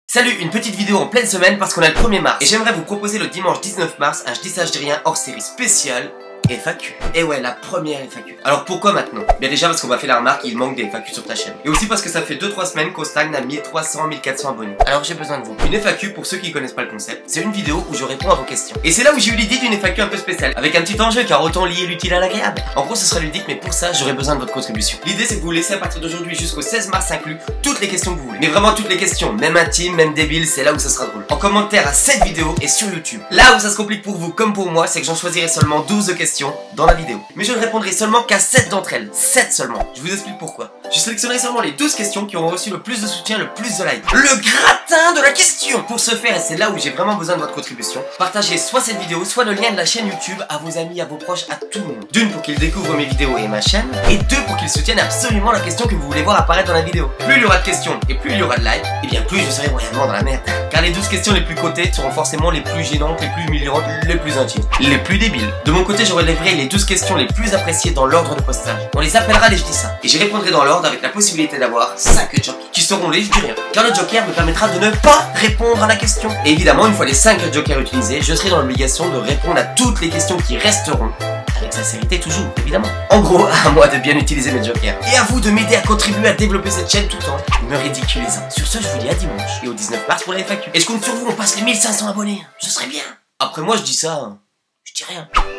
Salut, une petite vidéo en pleine semaine parce qu'on a le 1er mars et j'aimerais vous proposer le dimanche 19 mars un Je dis ça je dis rien hors série spécial FAQ. Et ouais, la première FAQ. Alors pourquoi maintenant? Bien déjà parce qu'on m'a fait la remarque qu'il manque des FAQ sur ta chaîne. Et aussi parce que ça fait 2-3 semaines qu'on stagne à 1300-1400 abonnés. Alors j'ai besoin de vous. Une FAQ, pour ceux qui connaissent pas le concept, c'est une vidéo où je réponds à vos questions. Et c'est là où j'ai eu l'idée d'une FAQ un peu spéciale, avec un petit enjeu car autant lier l'utile à l'agréable. En gros ce sera ludique mais pour ça j'aurai besoin de votre contribution. L'idée c'est que vous laissez à partir d'aujourd'hui jusqu'au 16 mars inclus toutes les questions que vous voulez. Mais vraiment toutes les questions, même intimes, même débiles, c'est là où ça sera drôle. En commentaire à cette vidéo et sur YouTube. Là où ça se complique pour vous comme pour moi, c'est que j'en choisirai seulement 12 questions dans la vidéo. Mais je ne répondrai seulement qu'à 7 d'entre elles. 7 seulement. Je vous explique pourquoi. Je sélectionnerai seulement les 12 questions qui auront reçu le plus de soutien, le plus de likes. Le gratin de la question. Pour ce faire, et c'est là où j'ai vraiment besoin de votre contribution, partagez soit cette vidéo, soit le lien de la chaîne YouTube à vos amis, à vos proches, à tout le monde. D'une pour qu'ils découvrent mes vidéos et ma chaîne, et deux pour qu'ils soutiennent absolument la question que vous voulez voir apparaître dans la vidéo. Plus il y aura de questions et plus il y aura de likes, et bien plus je serai moyennement dans la merde. Car les 12 questions les plus cotées seront forcément les plus gênantes, les plus humiliantes, les plus intimes, les plus débiles. De mon côté, je relèverai les 12 questions les plus appréciées dans l'ordre de postage. On les appellera les Je dis ça. Et j'y répondrai dans l'ordre avec la possibilité d'avoir 5 jokers qui seront les Je dis rien. Car le joker me permettra de ne pas répondre à la question. Et évidemment, une fois les 5 jokers utilisés, je serai dans l'obligation de répondre à toutes les questions qui resteront. Avec sincérité toujours, évidemment. En gros, à moi de bien utiliser mes jokers. Et à vous de m'aider à contribuer à développer cette chaîne tout en me ridiculisant. Sur ce, je vous dis à dimanche et au 19 mars pour la FAQ. Et je compte sur vous, on passe les 1500 abonnés. Ce serait bien. Après moi, je dis ça, je dis rien.